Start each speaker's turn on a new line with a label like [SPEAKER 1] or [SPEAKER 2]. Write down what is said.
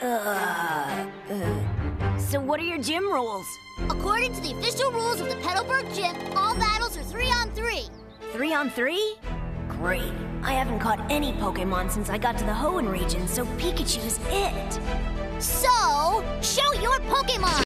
[SPEAKER 1] So what are your gym rules?
[SPEAKER 2] According to the official rules of the Petalburg Gym, all battles are 3-on-3.
[SPEAKER 1] 3-on-3? Great. I haven't caught any Pokemon since I got to the Hoenn region, so Pikachu's it.
[SPEAKER 2] So, show your Pokemon!